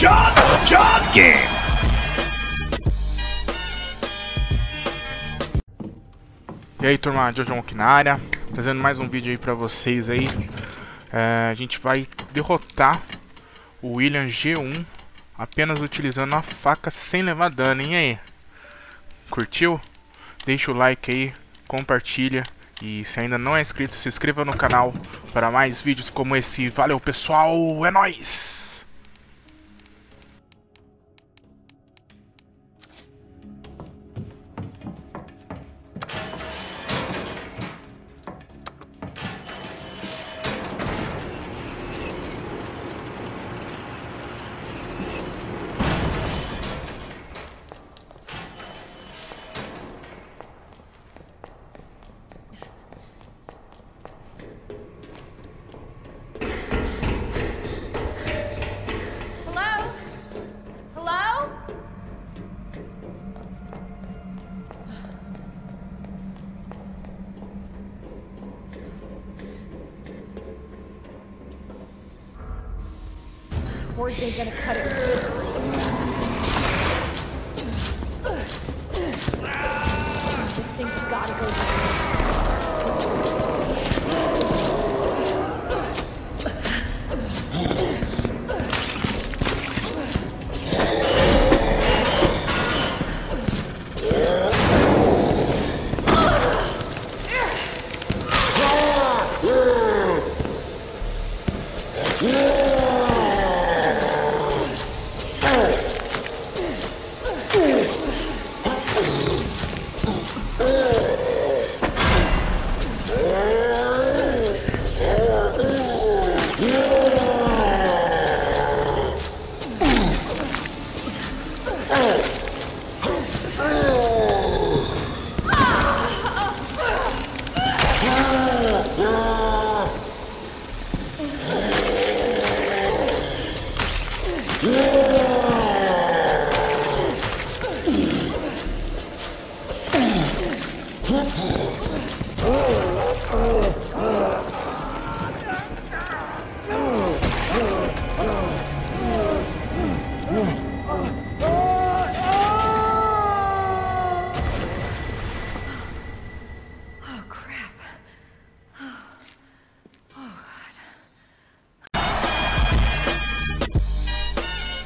Shot Game. E aí, turma, Jojo aqui na área, trazendo mais um vídeo aí pra vocês aí. A gente vai derrotar o William G1 apenas utilizando a faca sem levar dano, hein? E aí? Curtiu? Deixa o like aí, compartilha e se ainda não é inscrito, se inscreva no canal para mais vídeos como esse. Valeu, pessoal, é nóis! Words ain't gonna cut it this way. This thing's gotta go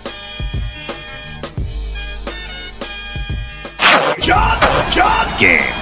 Shot Game.